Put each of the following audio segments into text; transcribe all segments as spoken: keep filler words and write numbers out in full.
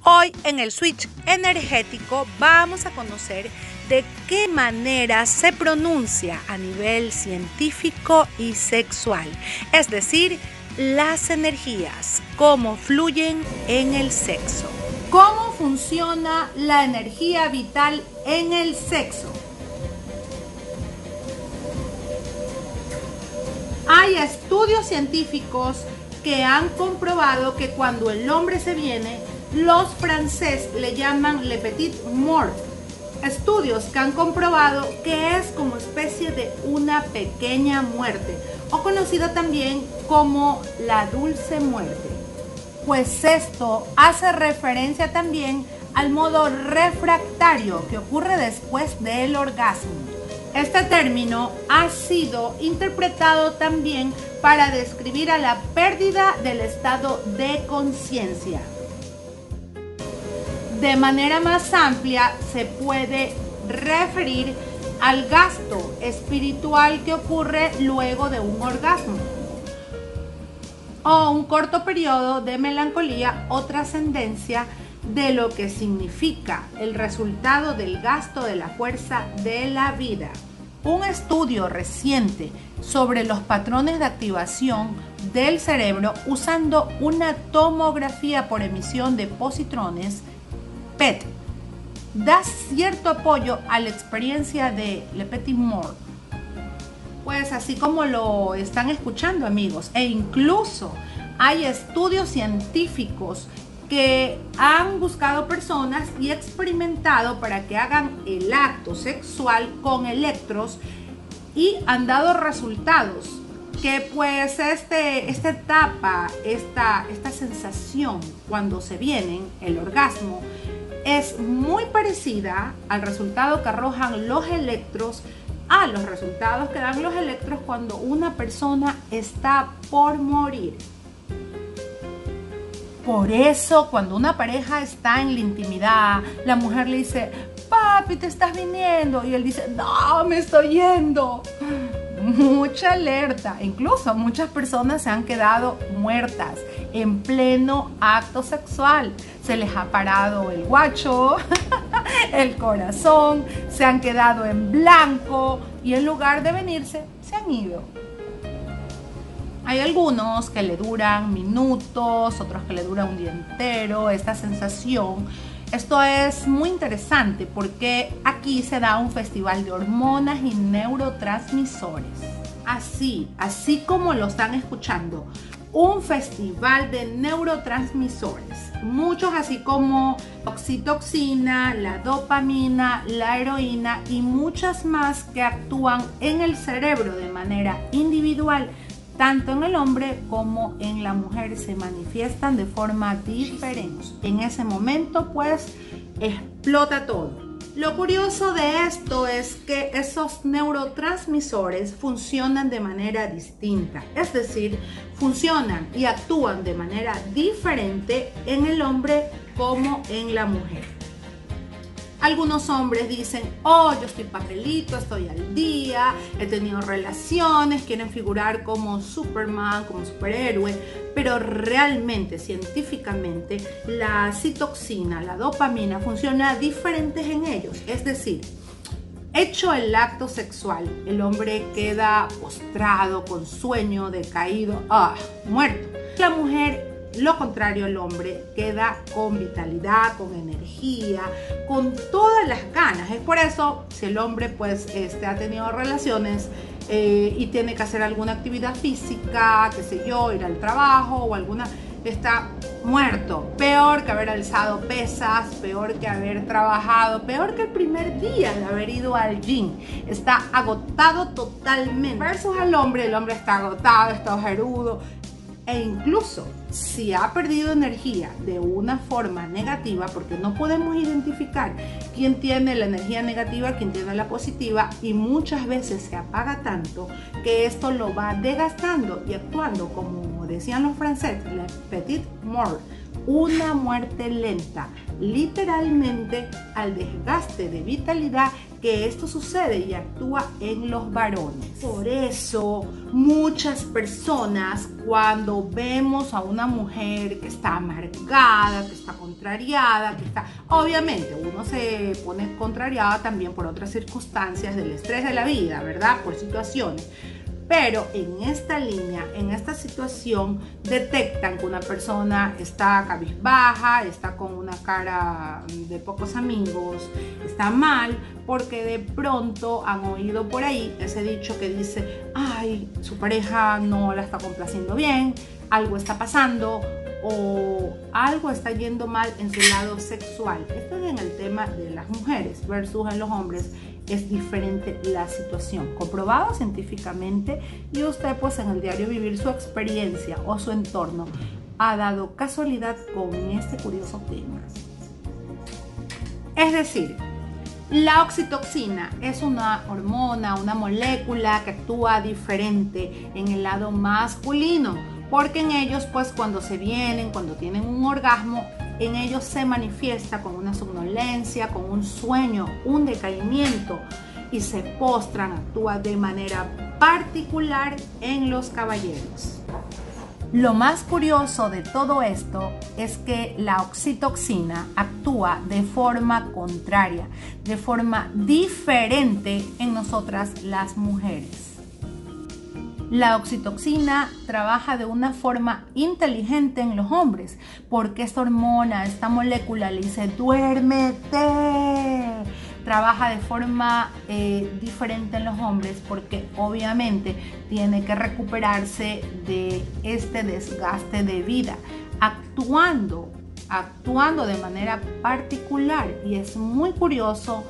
Hoy en el Switch Energético vamos a conocer de qué manera se pronuncia a nivel científico y sexual, es decir, las energías, cómo fluyen en el sexo. ¿Cómo funciona la energía vital en el sexo? Hay estudios científicos que han comprobado que cuando el hombre se viene, los franceses le llaman le petit mort. Estudios que han comprobado que es como especie de una pequeña muerte, o conocida también como la dulce muerte. Pues esto hace referencia también al modo refractario que ocurre después del orgasmo. Este término ha sido interpretado también para describir a la pérdida del estado de conciencia. De manera más amplia se puede referir al gasto espiritual que ocurre luego de un orgasmo, o un corto periodo de melancolía o trascendencia de lo que significa el resultado del gasto de la fuerza de la vida. Un estudio reciente sobre los patrones de activación del cerebro usando una tomografía por emisión de positrones P E T da cierto apoyo a la experiencia de le petit mort. Pues así como lo están escuchando, amigos, e incluso hay estudios científicos que han buscado personas y experimentado para que hagan el acto sexual con electros y han dado resultados que pues este, esta etapa, esta, esta sensación cuando se vienen, el orgasmo, es muy parecida al resultado que arrojan los electros a los resultados que dan los electros cuando una persona está por morir. Por eso, cuando una pareja está en la intimidad, la mujer le dice, papi, te estás viniendo, y él dice, no, me estoy yendo. Mucha alerta. Incluso muchas personas se han quedado muertas en pleno acto sexual. Se les ha parado el guacho, el corazón, se han quedado en blanco y en lugar de venirse, se han ido. Hay algunos que le duran minutos, otros que le duran un día entero, esta sensación. Esto es muy interesante porque aquí se da un festival de hormonas y neurotransmisores. Así, así como lo están escuchando, un festival de neurotransmisores. Muchos así como oxitocina, la dopamina, la heroína y muchas más que actúan en el cerebro de manera individual. Tanto en el hombre como en la mujer se manifiestan de forma diferente. En ese momento pues explota todo. Lo curioso de esto es que esos neurotransmisores funcionan de manera distinta. Es decir, funcionan y actúan de manera diferente en el hombre como en la mujer. Algunos hombres dicen, oh, yo estoy papelito, estoy al día, he tenido relaciones, quieren figurar como Superman, como superhéroe, pero realmente, científicamente, la citoxina, la dopamina, funciona diferentes en ellos. Es decir, hecho el acto sexual, el hombre queda postrado, con sueño, decaído, ah, muerto. La mujer, lo contrario, el hombre queda con vitalidad, con energía, con todas las ganas. Es por eso, si el hombre pues este, ha tenido relaciones eh, y tiene que hacer alguna actividad física, qué sé yo, ir al trabajo o alguna, está muerto. Peor que haber alzado pesas, peor que haber trabajado, peor que el primer día de haber ido al gym. Está agotado totalmente. Versus al hombre, el hombre está agotado, está ojerudo. E incluso si ha perdido energía de una forma negativa, porque no podemos identificar quién tiene la energía negativa, quién tiene la positiva, y muchas veces se apaga tanto que esto lo va desgastando y actuando, como decían los franceses, le petit mort, una muerte lenta, literalmente al desgaste de vitalidad que esto sucede y actúa en los varones. Por eso muchas personas, cuando vemos a una mujer que está amargada, que está contrariada, que está, obviamente uno se pone contrariada también por otras circunstancias del estrés de la vida, ¿verdad? Por situaciones. Pero en esta línea, en esta situación, detectan que una persona está cabizbaja, está con una cara de pocos amigos, está mal, porque de pronto han oído por ahí ese dicho que dice, ay, su pareja no la está complaciendo bien, algo está pasando o algo está yendo mal en su lado sexual. Esto es en el tema de las mujeres versus en los hombres. Es diferente la situación, comprobado científicamente, y usted pues en el diario vivir su experiencia o su entorno ha dado casualidad con este curioso tema. Es decir, la oxitoxina es una hormona, una molécula que actúa diferente en el lado masculino, porque en ellos pues cuando se vienen, cuando tienen un orgasmo, en ellos se manifiesta con una somnolencia, con un sueño, un decaimiento, y se postran, actúa de manera particular en los caballeros. Lo más curioso de todo esto es que la oxitoxina actúa de forma contraria, de forma diferente en nosotras las mujeres. La oxitoxina trabaja de una forma inteligente en los hombres, porque esta hormona, esta molécula le dice duérmete. Trabaja de forma eh, diferente en los hombres porque obviamente tiene que recuperarse de este desgaste de vida, actuando, actuando de manera particular. Y es muy curioso.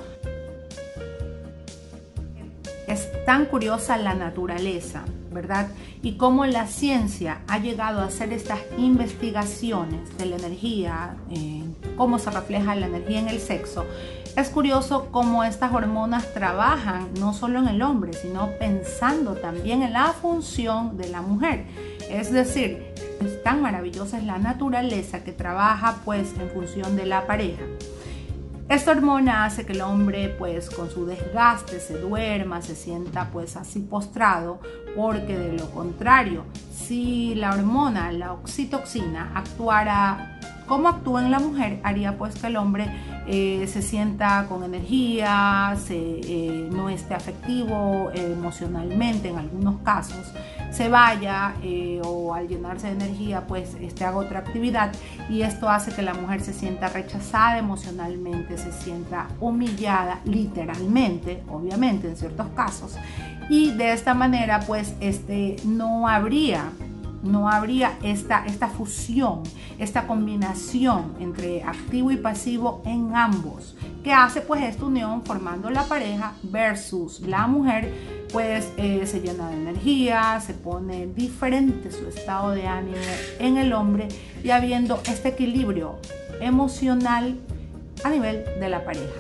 Es tan curiosa la naturaleza, ¿verdad? Y cómo la ciencia ha llegado a hacer estas investigaciones de la energía, eh, cómo se refleja la energía en el sexo. Es curioso cómo estas hormonas trabajan no solo en el hombre, sino pensando también en la función de la mujer. Es decir, es tan maravillosa es la naturaleza que trabaja pues en función de la pareja. Esta hormona hace que el hombre pues con su desgaste se duerma, se sienta pues así postrado, porque de lo contrario, si la hormona, la oxitoxina, actuara como actúa en la mujer, haría pues que el hombre eh, se sienta con energía, se, eh, no esté afectivo eh, emocionalmente en algunos casos, se vaya eh, o al llenarse de energía pues este, haga otra actividad, y esto hace que la mujer se sienta rechazada emocionalmente, se sienta humillada literalmente, obviamente en ciertos casos, y de esta manera pues este, no habría no habría esta, esta fusión, esta combinación entre activo y pasivo en ambos, que hace pues esta unión formando la pareja versus la mujer pues eh, se llena de energía, se pone diferente su estado de ánimo en el hombre, y habiendo este equilibrio emocional a nivel de la pareja.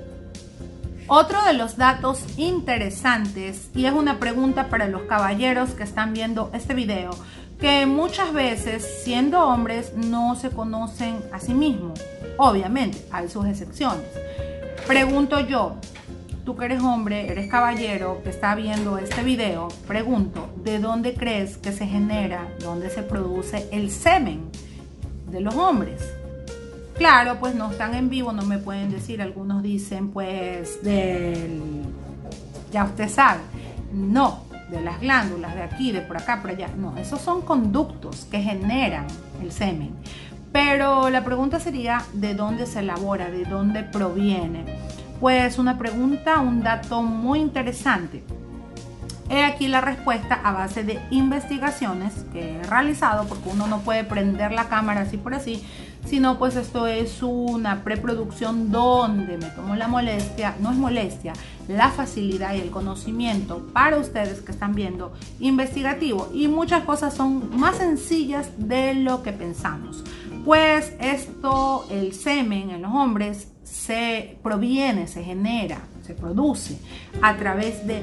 Otro de los datos interesantes, y es una pregunta para los caballeros que están viendo este video, que muchas veces siendo hombres no se conocen a sí mismos. Obviamente hay sus excepciones. Pregunto yo, tú que eres hombre, eres caballero, que está viendo este video, pregunto, ¿de dónde crees que se genera, dónde se produce el semen de los hombres? Claro, pues no están en vivo, no me pueden decir, algunos dicen pues del, ya usted sabe, no, de las glándulas, de aquí, de por acá, por allá, no, esos son conductos que generan el semen. Pero la pregunta sería, ¿de dónde se elabora? ¿De dónde proviene? Pues una pregunta, un dato muy interesante. He aquí la respuesta a base de investigaciones que he realizado, porque uno no puede prender la cámara así por así, sino pues esto es una preproducción donde me tomo la molestia, no es molestia, la facilidad y el conocimiento para ustedes que están viendo investigativo, y muchas cosas son más sencillas de lo que pensamos. Pues esto, el semen en los hombres se proviene, se genera, se produce a través de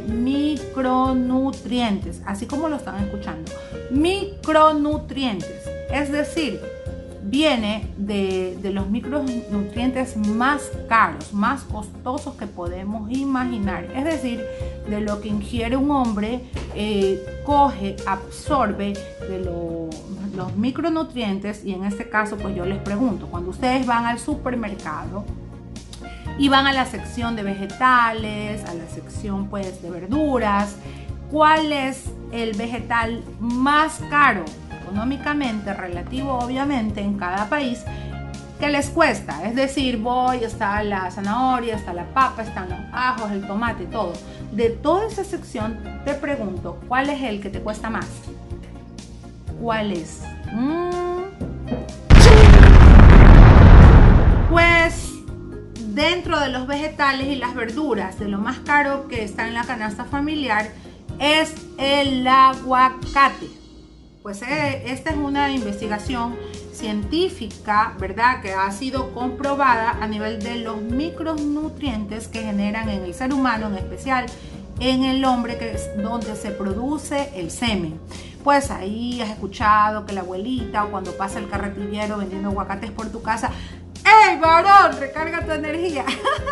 micronutrientes, así como lo están escuchando, micronutrientes, es decir, viene de, de los micronutrientes más caros, más costosos que podemos imaginar. Es decir, de lo que ingiere un hombre, eh, coge, absorbe de lo, los micronutrientes. Y en este caso, pues yo les pregunto, cuando ustedes van al supermercado y van a la sección de vegetales, a la sección pues de verduras, ¿cuál es el vegetal más caro económicamente, relativo obviamente en cada país, que les cuesta? Es decir, voy, está la zanahoria, está la papa, están los ajos, el tomate, todo. De toda esa sección te pregunto, ¿cuál es el que te cuesta más? ¿Cuál es? Mm. Pues dentro de los vegetales y las verduras, de lo más caro que está en la canasta familiar es el aguacate. Pues eh, esta es una investigación científica, ¿verdad?, que ha sido comprobada a nivel de los micronutrientes que generan en el ser humano, en especial en el hombre, que es donde se produce el semen. Pues ahí has escuchado que la abuelita, o cuando pasa el carretillero vendiendo aguacates por tu casa, ¡ey, varón, recarga tu energía!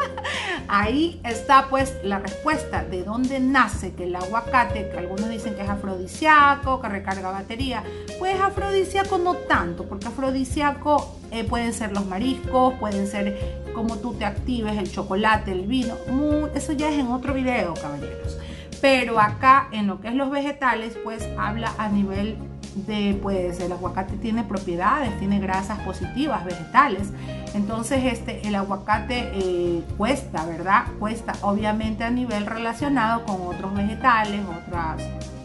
Ahí está pues la respuesta de dónde nace que el aguacate, que algunos dicen que es afrodisíaco, que recarga batería. Pues afrodisíaco no tanto, porque afrodisíaco eh, pueden ser los mariscos, pueden ser como tú te actives, el chocolate, el vino. Muy, eso ya es en otro video, caballeros. Pero acá en lo que es los vegetales, pues habla a nivel de, pues el aguacate tiene propiedades, tiene grasas positivas vegetales. Entonces este el aguacate eh, cuesta, ¿verdad? Cuesta obviamente a nivel relacionado con otros vegetales, otras,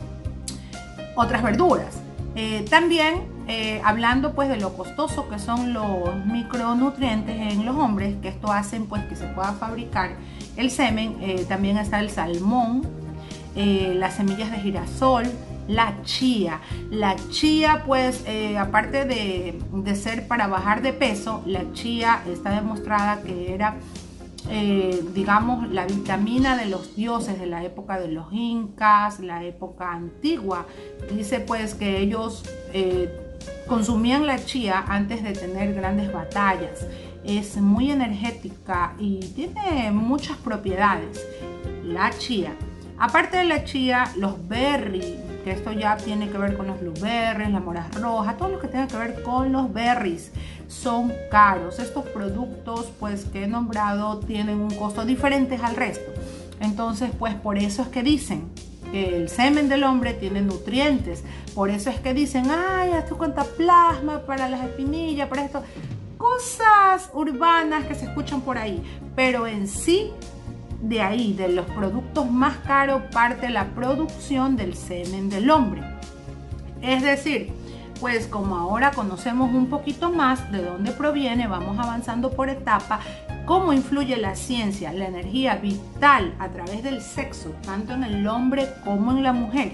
otras verduras. Eh, también eh, hablando pues de lo costoso que son los micronutrientes en los hombres, que esto hacen pues que se pueda fabricar el semen. Eh, también está el salmón, eh, las semillas de girasol, la chía. La chía pues eh, aparte de, de ser para bajar de peso, la chía está demostrada que era eh, digamos la vitamina de los dioses de la época de los incas, la época antigua. Dice pues que ellos eh, consumían la chía antes de tener grandes batallas. Es muy energética y tiene muchas propiedades la chía. Aparte de la chía, los berries, que esto ya tiene que ver con los blueberries, la mora roja, todo lo que tenga que ver con los berries, son caros. Estos productos pues que he nombrado tienen un costo diferente al resto. Entonces pues por eso es que dicen que el semen del hombre tiene nutrientes. Por eso es que dicen, ay, esto cuenta plasma para las espinillas, para esto. Cosas urbanas que se escuchan por ahí. Pero en sí, de ahí, de los productos más caros, parte la producción del semen del hombre. Es decir, pues como ahora conocemos un poquito más de dónde proviene, vamos avanzando por etapa, cómo influye la ciencia, la energía vital a través del sexo, tanto en el hombre como en la mujer.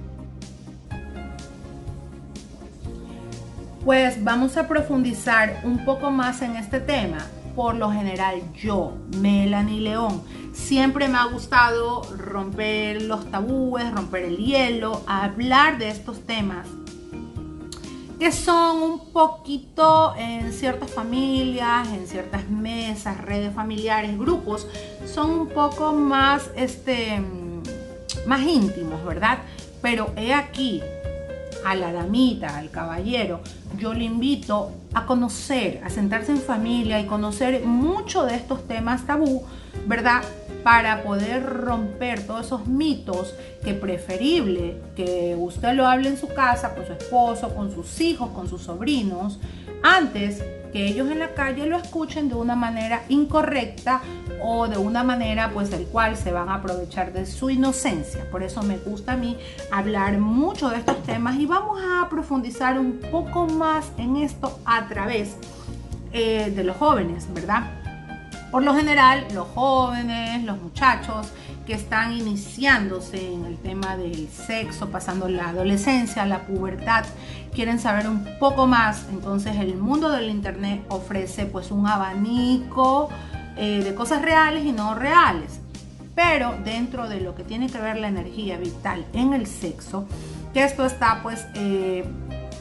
Pues vamos a profundizar un poco más en este tema. Por lo general yo, Melanie León, siempre me ha gustado romper los tabúes, romper el hielo, hablar de estos temas que son un poquito en ciertas familias, en ciertas mesas, redes familiares, grupos, son un poco más, este, más íntimos, ¿verdad? Pero he aquí a la damita, al caballero, yo le invito a conocer, a sentarse en familia y conocer mucho de estos temas tabú, ¿verdad? Para poder romper todos esos mitos, que preferible que usted lo hable en su casa, con su esposo, con sus hijos, con sus sobrinos, antes que ellos en la calle lo escuchen de una manera incorrecta o de una manera pues del cual se van a aprovechar de su inocencia. Por eso me gusta a mí hablar mucho de estos temas y vamos a profundizar un poco más en esto a través eh, de los jóvenes, ¿verdad? Por lo general, los jóvenes, los muchachos que están iniciándose en el tema del sexo, pasando la adolescencia, la pubertad, quieren saber un poco más. Entonces el mundo del internet ofrece pues un abanico eh, de cosas reales y no reales. Pero dentro de lo que tiene que ver la energía vital en el sexo, que esto está pues... Eh,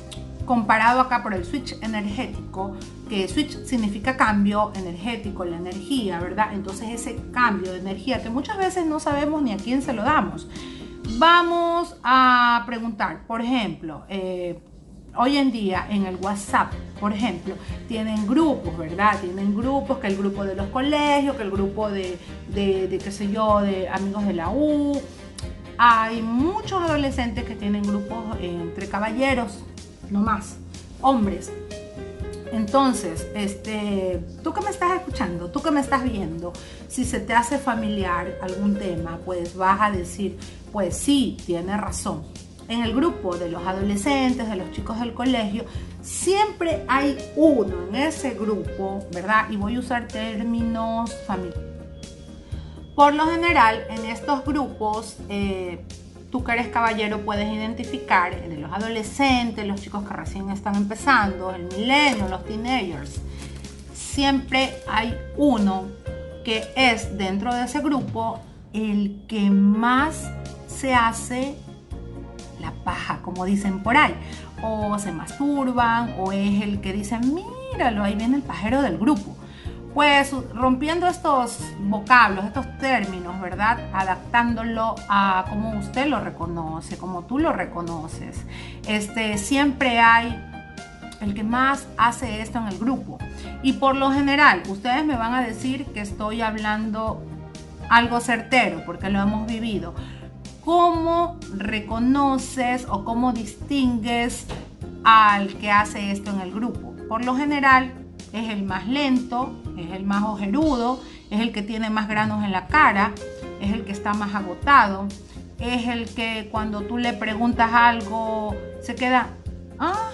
comparado acá por el switch energético, que switch significa cambio energético, la energía, ¿verdad? Entonces ese cambio de energía que muchas veces no sabemos ni a quién se lo damos. Vamos a preguntar, por ejemplo, eh, hoy en día en el WhatsApp, por ejemplo, tienen grupos, ¿verdad? Tienen grupos, que el grupo de los colegios, que el grupo de, de, de qué sé yo, de amigos de la U. Hay muchos adolescentes que tienen grupos entre caballeros, no más, hombres. Entonces, este, tú que me estás escuchando, tú que me estás viendo, si se te hace familiar algún tema, pues vas a decir, pues sí, tiene razón. En el grupo de los adolescentes, de los chicos del colegio, siempre hay uno en ese grupo, ¿verdad? Y voy a usar términos familiares. Por lo general, en estos grupos, eh, tú que eres caballero puedes identificar de los adolescentes, los chicos que recién están empezando, el milenio, los teenagers. Siempre hay uno que es dentro de ese grupo el que más se hace la paja, como dicen por ahí, o se masturban, o es el que dice, míralo, ahí viene el pajero del grupo. Pues rompiendo estos vocablos, estos términos, ¿verdad? Adaptándolo a cómo usted lo reconoce, como tú lo reconoces. Este, siempre hay el que más hace esto en el grupo. Y por lo general, ustedes me van a decir que estoy hablando algo certero, porque lo hemos vivido. ¿Cómo reconoces o cómo distingues al que hace esto en el grupo? Por lo general, es el más lento, es el más ojerudo, es el que tiene más granos en la cara, es el que está más agotado, es el que cuando tú le preguntas algo se queda, ah,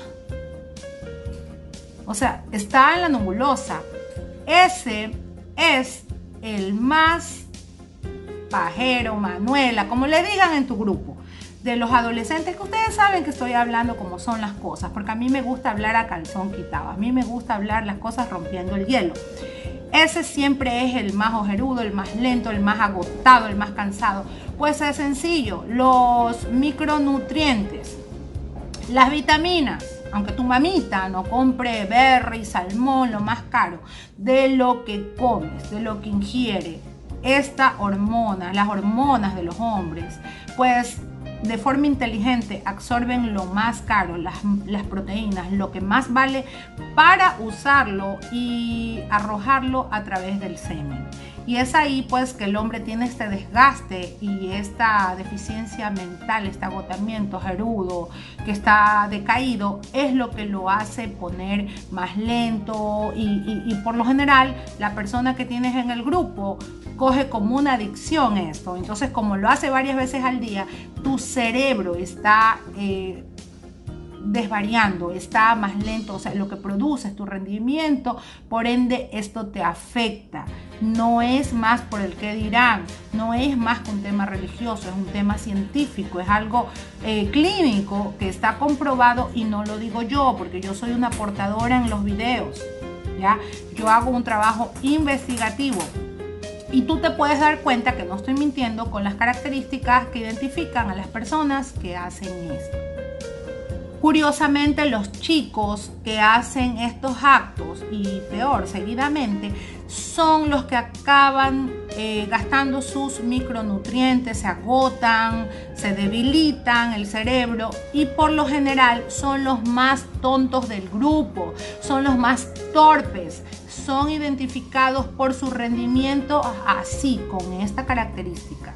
o sea, está en la nebulosa. Ese es el más pajero, Manuela, como le digan en tu grupo, de los adolescentes, que ustedes saben que estoy hablando como son las cosas, porque a mí me gusta hablar a calzón quitado, a mí me gusta hablar las cosas rompiendo el hielo. Ese siempre es el más ojerudo, el más lento, el más agotado, el más cansado. Pues es sencillo, los micronutrientes, las vitaminas, aunque tu mamita no compre berry, salmón, lo más caro, de lo que comes, de lo que ingiere, esta hormona, las hormonas de los hombres, pues de forma inteligente absorben lo más caro, las, las proteínas, lo que más vale, para usarlo y arrojarlo a través del semen. Y es ahí pues que el hombre tiene este desgaste y esta deficiencia mental, este agotamiento gerudo, que está decaído, es lo que lo hace poner más lento y, y, y por lo general la persona que tienes en el grupo coge como una adicción esto. Entonces, como lo hace varias veces al día, tu cerebro está eh, desvariando, está más lento, o sea, lo que produces, tu rendimiento, por ende esto te afecta. No es más por el que dirán, no es más que un tema religioso, es un tema científico, es algo eh, clínico que está comprobado, y no lo digo yo porque yo soy una portadora en los videos, ¿ya? Yo hago un trabajo investigativo. Y tú te puedes dar cuenta que no estoy mintiendo con las características que identifican a las personas que hacen esto. Curiosamente, los chicos que hacen estos actos, y peor, seguidamente, son los que acaban eh, gastando sus micronutrientes, se agotan, se debilitan el cerebro, y por lo general son los más tontos del grupo, son los más torpes. Son identificados por su rendimiento así, con esta característica.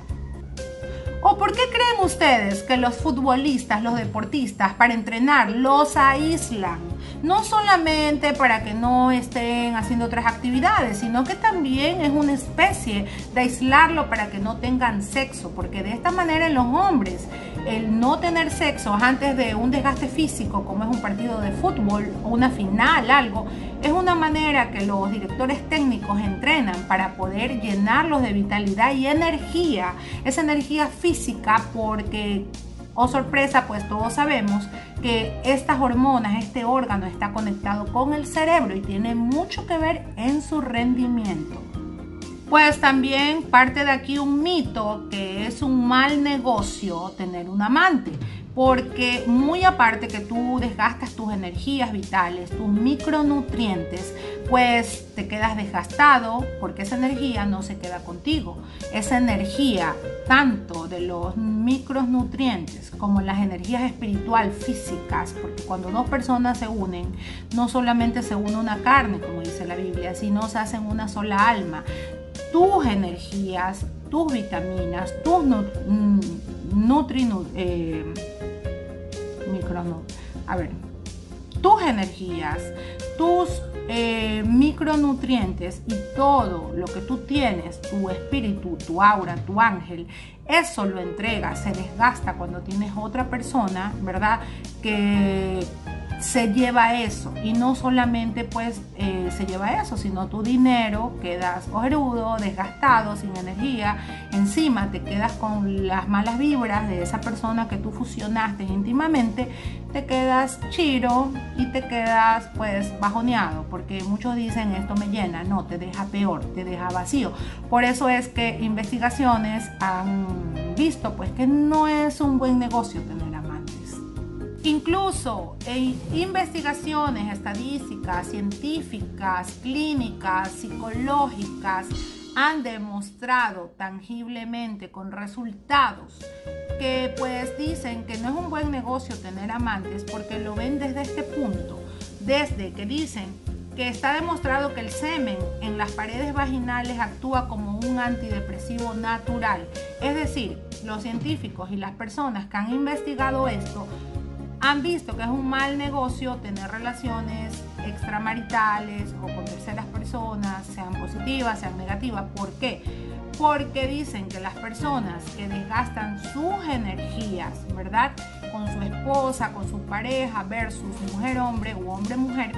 ¿O por qué creen ustedes que los futbolistas, los deportistas, para entrenar los aíslan? No solamente para que no estén haciendo otras actividades, sino que también es una especie de aislarlo para que no tengan sexo, porque de esta manera en los hombres, el no tener sexo antes de un desgaste físico, como es un partido de fútbol o una final, algo, es una manera que los directores técnicos entrenan para poder llenarlos de vitalidad y energía, esa energía física, porque, oh sorpresa, pues todos sabemos que estas hormonas, este órgano está conectado con el cerebro y tiene mucho que ver en su rendimiento. Pues también parte de aquí un mito, que es un mal negocio tener un amante. porque muy aparte que tú desgastas tus energías vitales, tus micronutrientes, pues te quedas desgastado porque esa energía no se queda contigo. Esa energía, tanto de los micronutrientes como las energías espiritual, físicas, porque cuando dos personas se unen, no solamente se une una carne, como dice la Biblia, sino se hacen una sola alma. Tus energías, tus vitaminas, tus nutri, eh, micro, a ver, tus energías, tus eh, micronutrientes y todo lo que tú tienes, tu espíritu, tu aura, tu ángel, eso lo entrega, se desgasta cuando tienes otra persona, ¿verdad? Que se lleva eso, y no solamente pues eh, se lleva eso, sino tu dinero, quedas ojerudo, desgastado, sin energía, encima te quedas con las malas vibras de esa persona que tú fusionaste íntimamente, te quedas chiro y te quedas pues bajoneado, porque muchos dicen esto me llena, no, te deja peor, te deja vacío. Por eso es que investigaciones han visto pues que no es un buen negocio tener amantes. Incluso en investigaciones estadísticas, científicas, clínicas, psicológicas, han demostrado tangiblemente con resultados que pues dicen que no es un buen negocio tener amantes, porque lo ven desde este punto, desde que dicen que está demostrado que el semen en las paredes vaginales actúa como un antidepresivo natural. Es decir, los científicos y las personas que han investigado esto han visto que es un mal negocio tener relaciones extramaritales o con terceras personas, sean positivas, sean negativas. ¿Por qué? Porque dicen que las personas que desgastan sus energías, ¿verdad?, con su esposa, con su pareja versus mujer-hombre o hombre-mujer,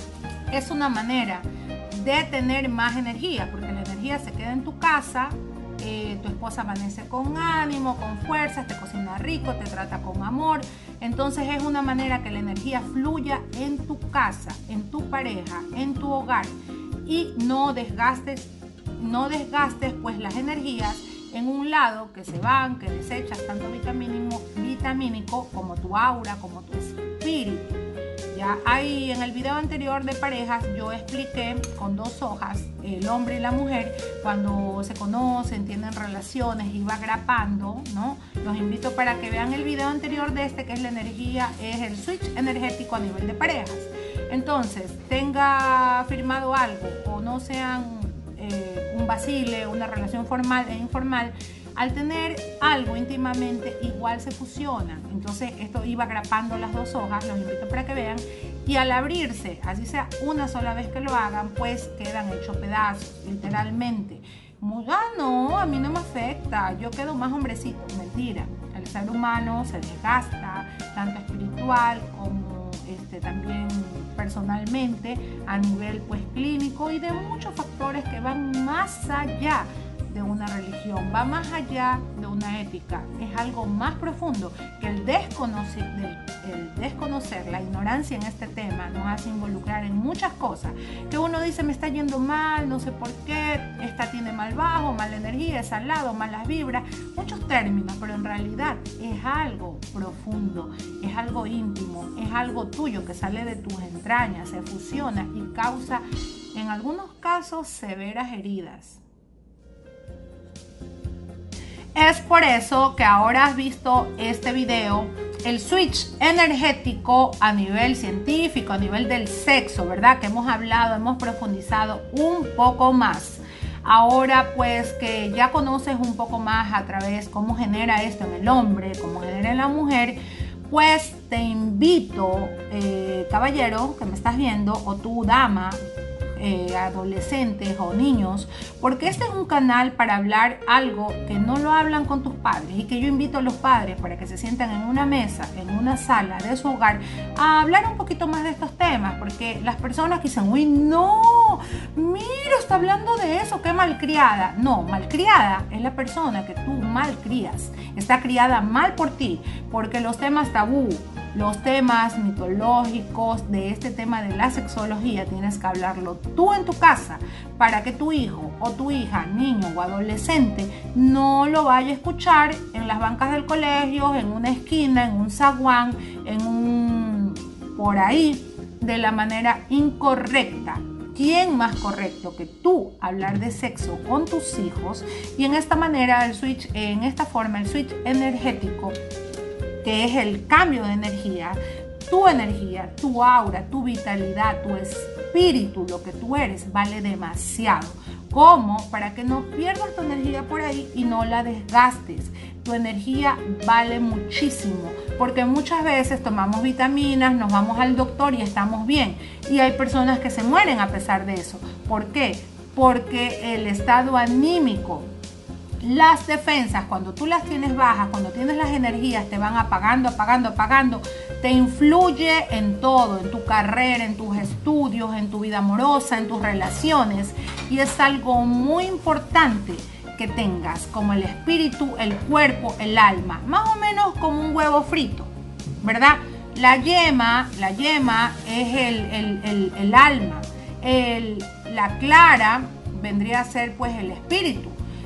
es una manera de tener más energía, porque la energía se queda en tu casa. Eh, tu esposa amanece con ánimo, con fuerzas, te cocina rico, te trata con amor. Entonces es una manera que la energía fluya en tu casa, en tu pareja, en tu hogar, y no desgastes, no desgastes pues las energías en un lado que se van, que desechas tanto vitamínico, vitamínico como tu aura, como tu espíritu. Ya ahí en el video anterior de parejas yo expliqué con dos hojas, el hombre y la mujer, cuando se conocen, tienen relaciones y va grapando, ¿no? Los invito para que vean el video anterior de este, que es la energía, es el switch energético a nivel de parejas. Entonces, tenga firmado algo o no sean eh, un vacile, una relación formal e informal, al tener algo íntimamente igual se fusionan. Entonces esto iba grapando las dos hojas, los invito para que vean, y al abrirse, así sea una sola vez que lo hagan, pues quedan hechos pedazos, literalmente. Muy, ah, no, a mí no me afecta, yo quedo más hombrecito. Mentira, el ser humano se desgasta, tanto espiritual como este, también personalmente, a nivel pues clínico, y de muchos factores que van más allá de una religión, va más allá de una ética, es algo más profundo que el desconocer, el desconocer, la ignorancia en este tema nos hace involucrar en muchas cosas, que uno dice me está yendo mal, no sé por qué, esta tiene mal bajo, mala energía, es al lado, malas vibras, muchos términos, pero en realidad es algo profundo, es algo íntimo, es algo tuyo que sale de tus entrañas, se fusiona y causa en algunos casos severas heridas. Es por eso que ahora has visto este video, el switch energético a nivel científico, a nivel del sexo, ¿verdad? Que hemos hablado, hemos profundizado un poco más. Ahora pues que ya conoces un poco más a través cómo genera esto en el hombre, cómo genera en la mujer, pues te invito, eh, caballero que me estás viendo, o tú, dama, Eh, adolescentes o niños, porque este es un canal para hablar algo que no lo hablan con tus padres, y que yo invito a los padres para que se sientan en una mesa, en una sala de su hogar, a hablar un poquito más de estos temas, porque las personas que dicen, uy, no, mira, está hablando de eso, qué malcriada. No, malcriada es la persona que tú malcrías, está criada mal por ti, porque los temas tabú Los temas mitológicos de este tema de la sexología tienes que hablarlo tú en tu casa para que tu hijo o tu hija, niño o adolescente, no lo vaya a escuchar en las bancas del colegio, en una esquina, en un zaguán, en un por ahí, de la manera incorrecta. ¿Quién más correcto que tú hablar de sexo con tus hijos? Y en esta manera el switch, en esta forma el switch energético, que es el cambio de energía, tu energía, tu aura, tu vitalidad, tu espíritu, lo que tú eres, vale demasiado. ¿Cómo? Para que no pierdas tu energía por ahí y no la desgastes. Tu energía vale muchísimo, porque muchas veces tomamos vitaminas, nos vamos al doctor y estamos bien. Y hay personas que se mueren a pesar de eso. ¿Por qué? Porque el estado anímico, las defensas, cuando tú las tienes bajas, cuando tienes las energías, te van apagando, apagando, apagando, te influye en todo, en tu carrera, en tus estudios, en tu vida amorosa, en tus relaciones. Y es algo muy importante que tengas, como el espíritu, el cuerpo, el alma, más o menos como un huevo frito, ¿verdad? La yema, la yema es el, el, el, el alma, el, la clara vendría a ser pues el espíritu,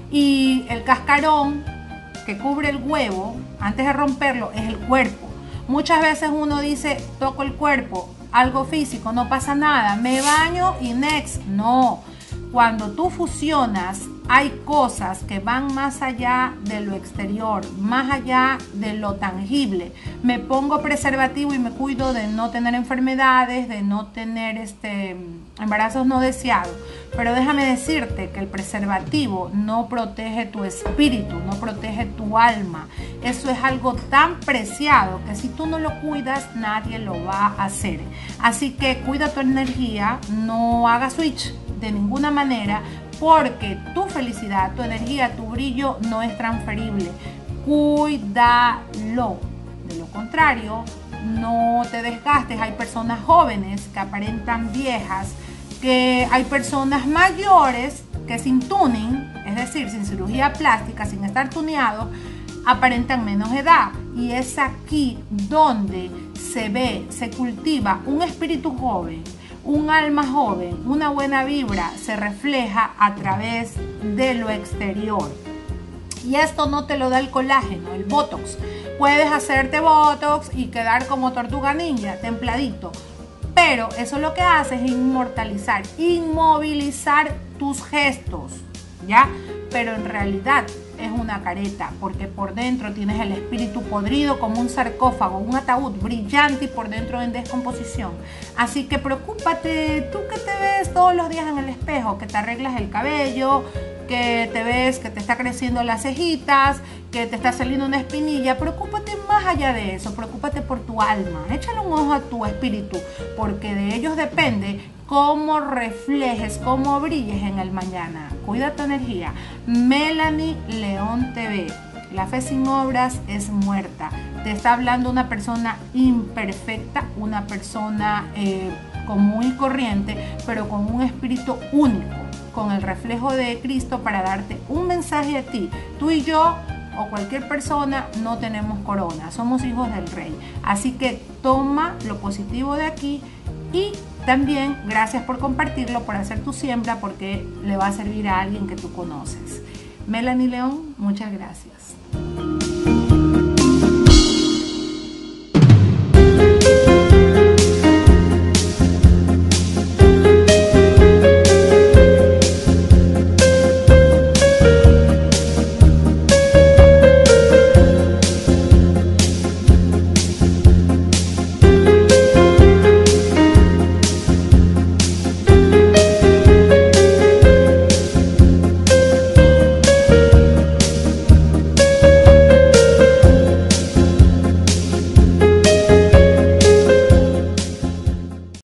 y el cascarón que cubre el huevo antes de romperlo es el cuerpo. Muchas veces uno dice, toco el cuerpo, algo físico, no pasa nada, me baño y next. No, cuando tú fusionas, hay cosas que van más allá de lo exterior, más allá de lo tangible. Me pongo preservativo y me cuido de no tener enfermedades, de no tener este, embarazos no deseados. Pero déjame decirte que el preservativo no protege tu espíritu, no protege tu alma. Eso es algo tan preciado que si tú no lo cuidas, nadie lo va a hacer. Así que cuida tu energía, no hagas switch de ninguna manera, porque tu felicidad, tu energía, tu brillo no es transferible. Cuídalo. De lo contrario, no te desgastes. Hay personas jóvenes que aparentan viejas, que hay personas mayores que sin tuning, es decir, sin cirugía plástica, sin estar tuneados, aparentan menos edad. Y es aquí donde se ve, se cultiva un espíritu joven, un alma joven, una buena vibra se refleja a través de lo exterior. Y esto no te lo da el colágeno, el botox. Puedes hacerte botox y quedar como tortuga ninja, templadito. Pero eso lo que hace es inmortalizar, inmovilizar tus gestos, ¿ya? Pero en realidad es una careta, porque por dentro tienes el espíritu podrido como un sarcófago, un ataúd brillante y por dentro en descomposición. Así que preocúpate, tú que te ves todos los días en el espejo, que te arreglas el cabello, que te ves que te está creciendo las cejitas, que te está saliendo una espinilla, preocúpate más allá de eso, preocúpate por tu alma, échale un ojo a tu espíritu, porque de ellos depende cómo reflejes, cómo brilles en el mañana. Cuida tu energía. Melanie León T V. La fe sin obras es muerta. Te está hablando una persona imperfecta, una persona eh, común y corriente, pero con un espíritu único, con el reflejo de Cristo para darte un mensaje a ti. Tú y yo o cualquier persona no tenemos corona, somos hijos del Rey. Así que toma lo positivo de aquí y también gracias por compartirlo, por hacer tu siembra, porque le va a servir a alguien que tú conoces. Melanie León, muchas gracias.